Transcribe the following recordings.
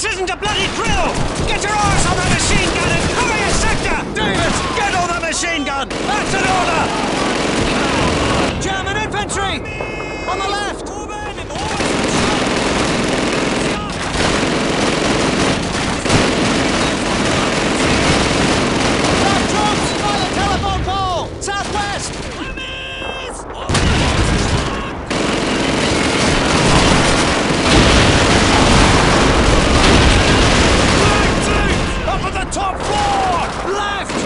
This isn't a bloody drill! Get your arse on the machine gun and cover your sector! Davis, get on the machine gun! That's an order! German infantry! On the left! Left troops by the telephone pole! Southwest! Up at the top floor! Left!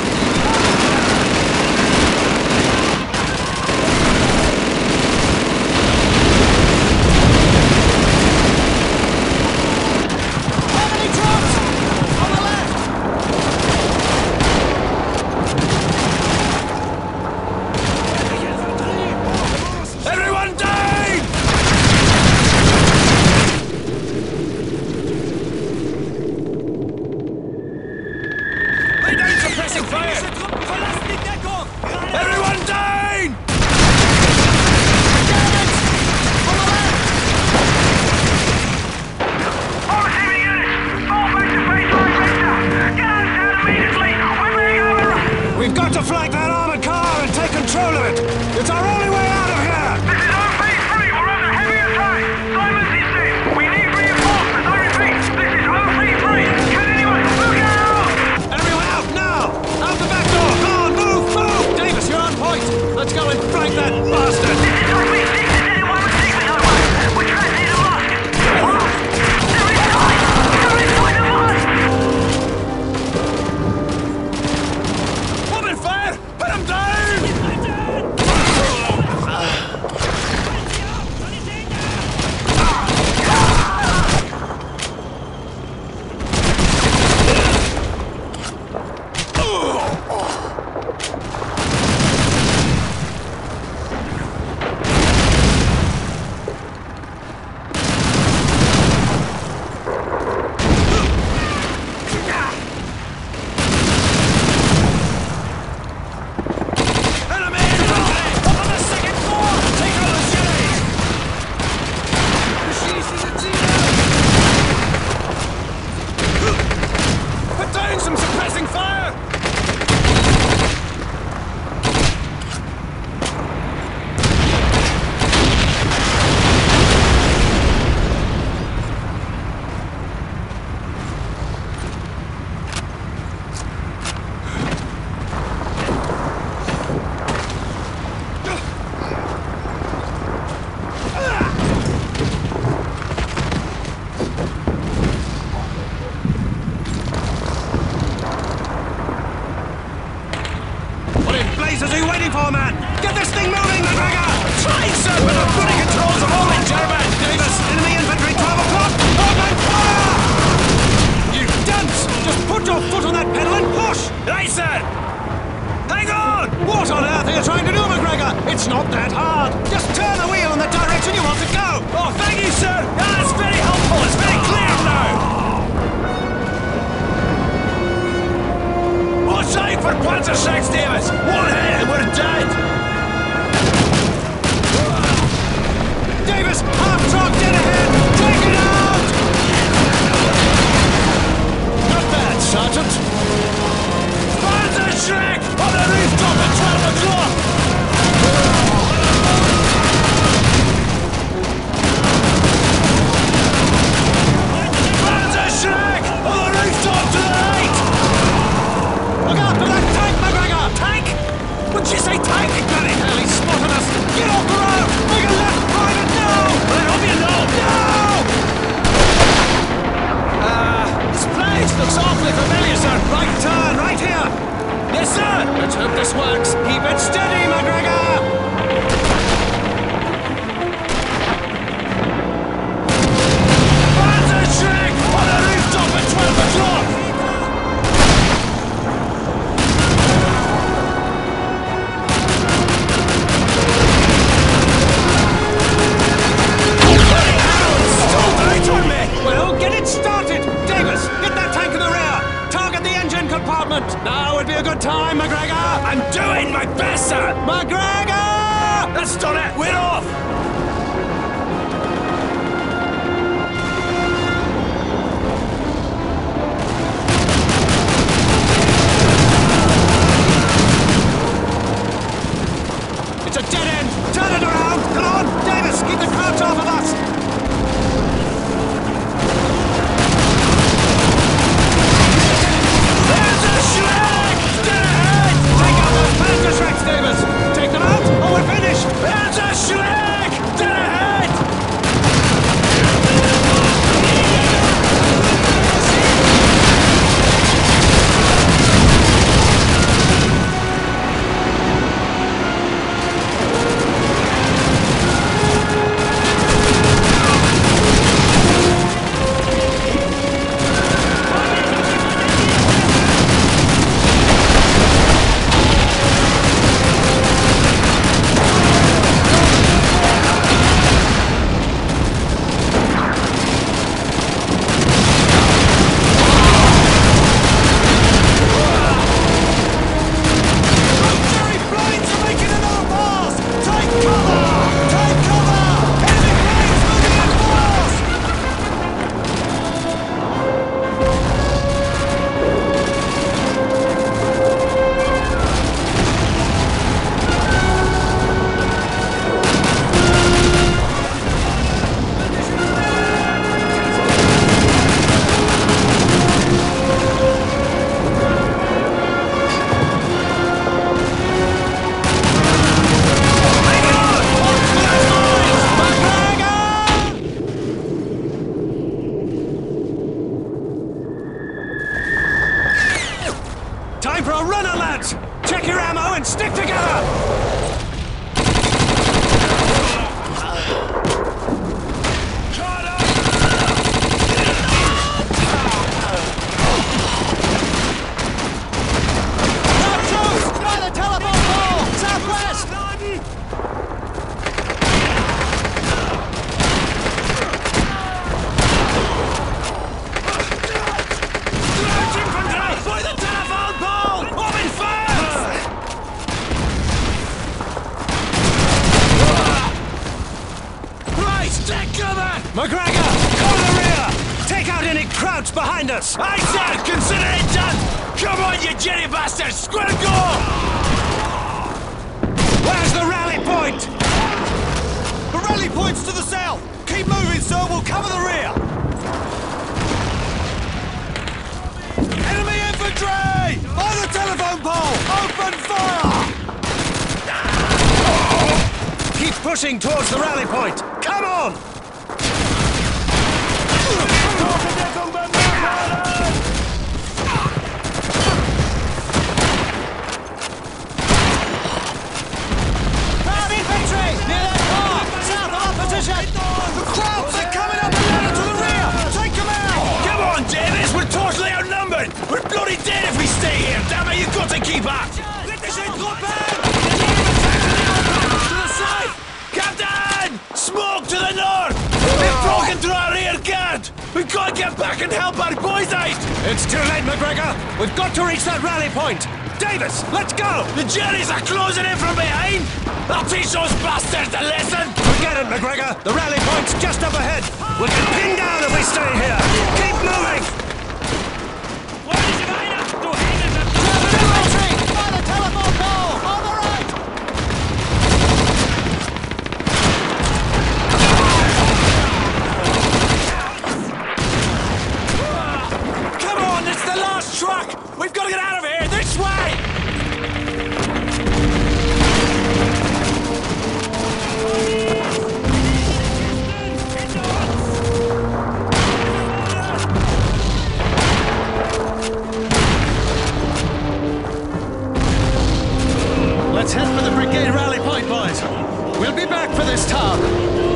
Enemy troops! On the left! Everyone down! Lay down suppressing fire! Everyone down! Germans! On the left! All receiving units! Fall back to baseline sector! Get us out immediately! We're laying over! We've got to flank that armored car and take control of it! It's our only way out of here! This is OP3! We're under heavy attack! Silence is safe! We need reinforcements! I repeat, this is OP3! Can anyone look out? Everyone out now! Out the back door! Come on, move, move! Davis, you're on point! Let's go and flank that bastard! This is OP6! Is anyone receiving over? We're tracing the mask! What? They're inside! They're inside the mask! Open fire! Put him down! Enemy! Up on the second floor! Take out the shillies! Put down some suppressing fire! What in blazes are you waiting for, man? Get this thing moving, McGregor! Try, sir, but I'm putting controls of all in German! Davis, enemy infantry, 12 o'clock! Open fire! You dunce! Just put your foot on that pedal and push! Right, sir! Hang on! What on earth are you trying to do, McGregor? It's not that hard! Just turn the wheel in the direction you want to go! Oh, thank you, sir! That's very helpful! It's very clear now! Watch out for Panzerschrecks, Davis! One hit and we're dead! Davis, half-truck dead ahead! Take it out! Not bad, Sergeant. Panzerschreck! On the rooftop at 12 o'clock! Panzerschreck! On the rooftop to the right! Look out for that tank, McGregor! Tank? What'd you say, tank? Bloody hell, he's spotted us! Get off the road! Make a left, private, no! I hope you know! No! This place looks awfully familiar, sir. Right turn, right here! Yes, sir! Let's hope this works. Keep it steady, McGregor! Panzerschreck! On the rooftop at 12 o'clock! Well, get it started! Davis, get that tank in the rear! Target the engine compartment! Now would be a good time, McGregor! I'm doing my best, sir! McGregor! That's done it! We're off! a dead end! Turn it around! Come on! Davis, keep the crowds off of us! There's a Shrek! Dead ahead! Take out those Panther Shreks, Davis! Take them out, or we're finished! There's a Shrek! Dead ahead! Time for a runner, lads! Check your ammo and stick together! McGregor, cover the rear! Take out any crowds behind us! Aye, sir! Consider it done! Come on, you jelly bastards! Square go! Where's the rally point? The rally point's to the south! Keep moving, sir! We'll cover the rear! Enemy infantry! By the telephone pole! Open fire! Keep pushing towards the rally point! Come on! We're bloody dead if we stay here! Damn it, you've got to keep up! To the side! Captain! Smoke to the north! They've broken through our rear guard! We've got to get back and help our boys out! It's too late, McGregor! We've got to reach that rally point! Davis, let's go! The Jerrys are closing in from behind! I'll teach those bastards a lesson! Forget it, McGregor! The rally point's just up ahead! We'll get pinned down if we stay here! Keep moving! Truck! We've got to get out of here! This way! Let's head for the brigade rally point, boys. We'll be back for this town.